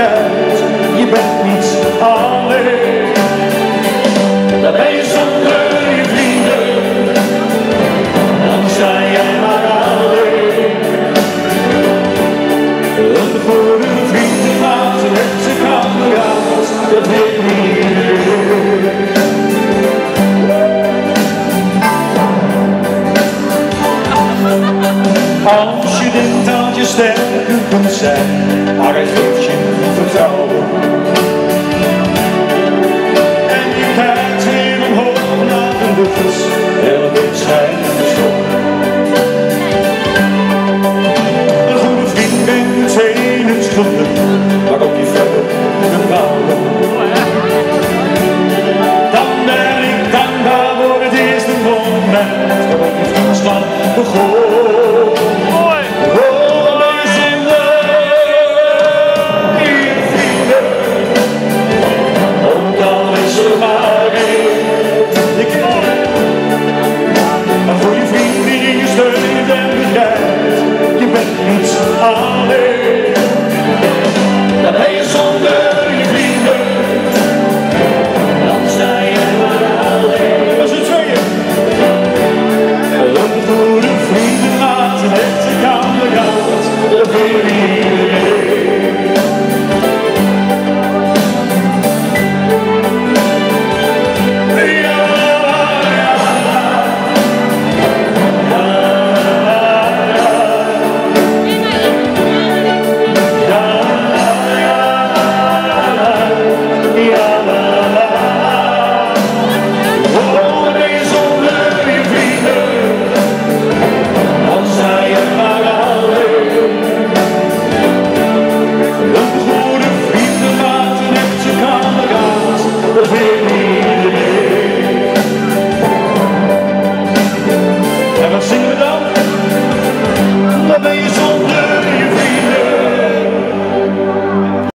veiligheid, je bent niet alleen. Dan ben je zonder je vrienden, dan sta jij maar alleen. Een voor een vriend maakt een echte kameraad, dat weet niet iedereen. Als je denkt dat je sterker kunt zijn, maar hij geeft je vertrouwen. En je kijkt weer omhoog naar de lucht, heel dit schijnt.